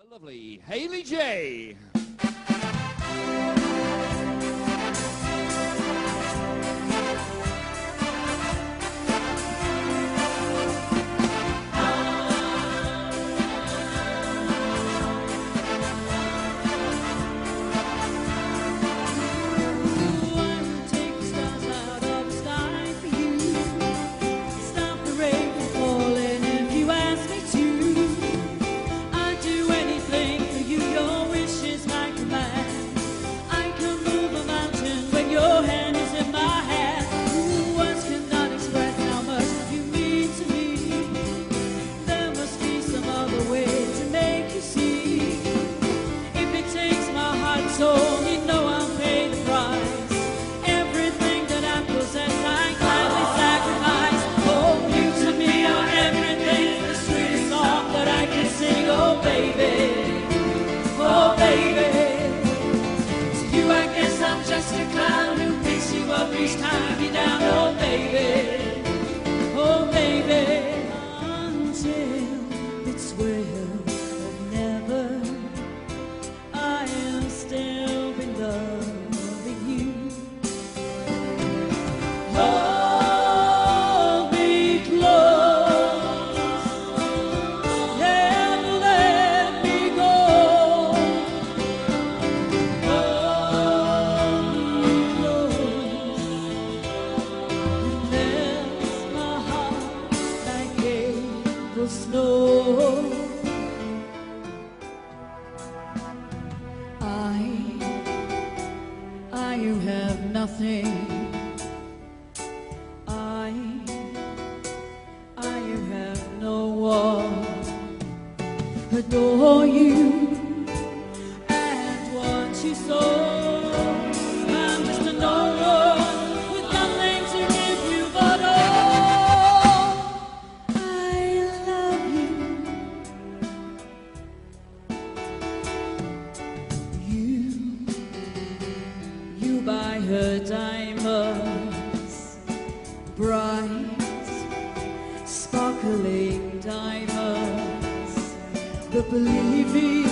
Lovely Hayley J. So you know I'll pay the price. Everything that I possess I gladly sacrifice. Oh, you to me are everything, the sweetest song that I can sing. Oh baby, oh baby. To you I guess I'm just a clown who picks you up each time you're down. Oh baby, oh baby. Until it's well or never, I am still in love with you. Hold me close, never let me go. Hold me close, it melts my heart like April snow. You have nothing. You have no one. Adore you and want you so. I'm just a no one with nothing to give you but all. I love you. You buy her diamonds, bright, sparkling diamonds, but believe me,